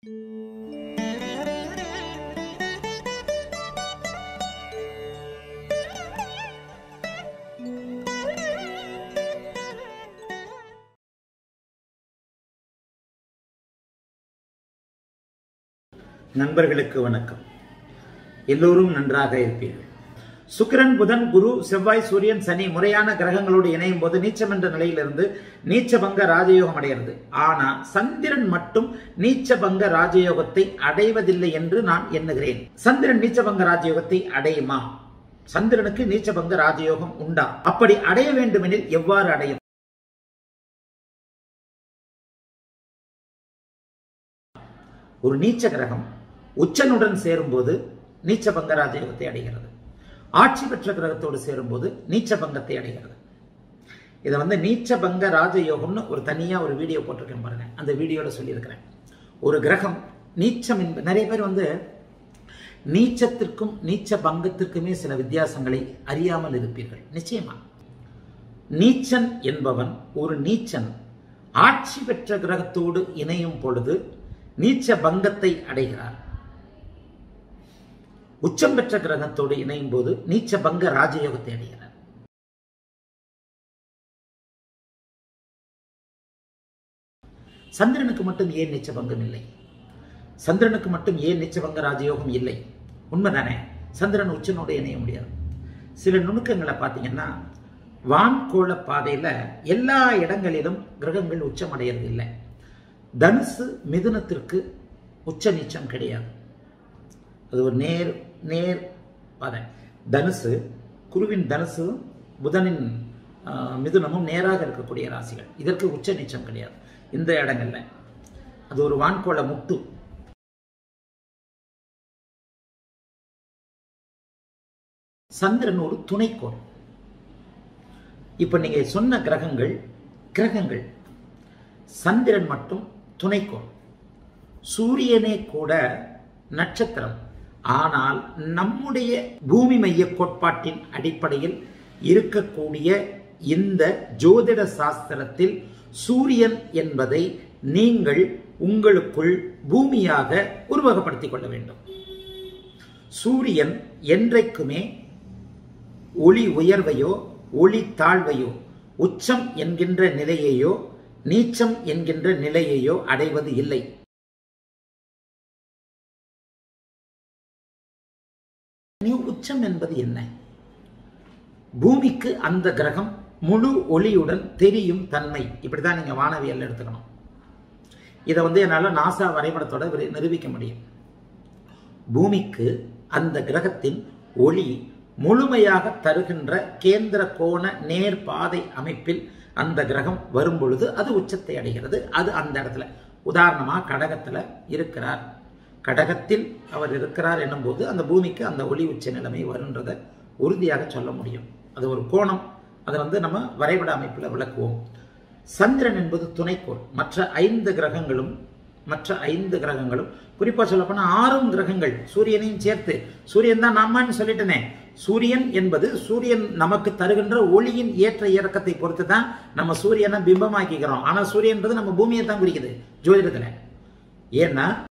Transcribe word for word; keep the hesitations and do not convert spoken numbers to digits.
நண்பர்களுக்கு வணக்கம். எல்லோரும் நன்றாக இருப்பீர்கள். சுக்கிரன், புதன், குரு, செவ்வாய், சூரியன், சனி முறையான கிரகங்களோடு இணையும் போது நீச்சம் என்ற நிலையிலிருந்து நீச்சபங்க ராஜயோகம் அடைகிறது. ஆனா சந்திரன் மட்டும் நீச்சபங்க ராஜயோகத்தை அடைவதில்லை என்று நான் எண்ணுகிறேன். சந்திரன் நீச்சபங்க ராஜயோகத்தை அடையுமா? சந்திரனுக்கு நீச்சபங்க ராஜயோகம் உண்டா? அப்படி அடைய வேண்டுமெனில் எவ்வாறு அடையும்? ஒரு நீச்ச கிரகம் உச்சனுடன் சேரும்போது நீச்சபங்க ராஜயோகத்தை அடைகிறது. ஆட்சி பெற்ற கிரகத்தோடு சேரும்போது நீச்சபங்கத்தை அடைகிறது. இதை வந்து நீச்சபங்க ராஜயோகம்னு ஒரு தனியா ஒரு வீடியோ போட்டிருக்கேன் பாருங்க. அந்த வீடியோல சொல்லியிருக்கிறேன். ஒரு கிரகம் நீச்சம் என்பது, நிறைய பேர் வந்து நீச்சத்திற்கும் நீச்ச பங்கத்திற்குமே சில வித்தியாசங்களை அறியாமல் இருப்பீர்கள். நிச்சயமா நீச்சன் என்பவன், ஒரு நீச்சன் ஆட்சி பெற்ற கிரகத்தோடு இணையும் பொழுது நீச்ச பங்கத்தை அடைகிறார். உச்சம் பெற்ற கிரகத்தோடு இணையும் போது நீச்ச பங்க ராஜயோகத்தை அடைகிறார். சந்திரனுக்கு மட்டும் ஏன் நீச்ச பங்கம் இல்லை? சந்திரனுக்கு மட்டும் ஏன் நீச்ச பங்க ராஜயோகம் இல்லை? உண்மைதானே, சந்திரன் உச்சனோடு இணைய முடியாது. சில நுணுக்கங்களை பார்த்தீங்கன்னா, வான்கோள பாதையில எல்லா இடங்களிலும் கிரகங்கள் உச்சம் அடைகிறது இல்லை. தனுசு மிதுனத்திற்கு உச்ச நீச்சம் கிடையாது. அது ஒரு நேர் நேர் பாதை. தனுசு, குருவின் தனுசு, புதனின் மிதுனமும் நேராக இருக்கக்கூடிய ராசிகள். இதற்கு உச்ச நீச்சம் கிடையாது இந்த இடங்கள்ல. அது ஒரு வான்கோள முட்டு. சந்திரன் ஒரு துணைக்கோள். இப்ப நீங்க சொன்ன கிரகங்கள் கிரகங்கள் சந்திரன் மட்டும் துணைக்கோள். சூரியனே கூட நட்சத்திரம். ஆனால் நம்முடைய பூமி மைய கோட்பாட்டின் அடிப்படையில் இருக்கக்கூடிய இந்த ஜோதிட சாஸ்திரத்தில் சூரியன் என்பதை நீங்கள் உங்களுக்குள் பூமியாக உருவகப்படுத்திக் கொள்ள வேண்டும். சூரியன் என்றைக்குமே ஒளி உயர்வையோ ஒளி தாழ்வையோ உச்சம் என்கின்ற நிலையையோ நீச்சம் என்கின்ற நிலையையோ அடைவது இல்லை. உச்சம் என்பது என்ன? பூமிக்கு அந்த கிரகம் முழு ஒளியுடன் தெரியும் தன்மை. இப்படிதான் நீங்க வானவியல் எடுத்துக்கணும். இதை வந்து என்னால நாசா வரைபடத்தோட நிரூபிக்க முடியும். பூமிக்கு அந்த கிரகத்தின் ஒளி முழுமையாக தருகின்ற கேந்திர கோண நேர் பாதை அமைப்பில் அந்த கிரகம் வரும் பொழுது அது உச்சத்தை அடைகிறது. அது அந்த இடத்துல, உதாரணமா கடகத்துல இருக்கிறார், கடகத்தில் அவர் இருக்கிறார் என்னும் போது அந்த பூமிக்கு அந்த ஒளி உச்ச நிலைமை வருன்றதை உறுதியாக சொல்ல முடியும். அது ஒரு கோணம். அதை வந்து நம்ம வரைபட அமைப்பில் விளக்குவோம். சந்திரன் என்பது துணைக்கோள். மற்ற ஐந்து கிரகங்களும் மற்ற ஐந்து கிரகங்களும் குறிப்பா சொல்ல போனா ஆறும் கிரகங்கள் சூரியனையும் சேர்த்து, சூரியன் தான் நம்மன்னு சொல்லிட்டனே, சூரியன் என்பது சூரியன் நமக்கு தருகின்ற ஒளியின் ஏற்ற இறக்கத்தை பொறுத்து தான் நம்ம சூரியனை பிம்பமாக்கிக்கிறோம். ஆனா சூரியன்றது நம்ம பூமியை தான் குறிக்குது ஜோதிடத்துல. ஏன்னா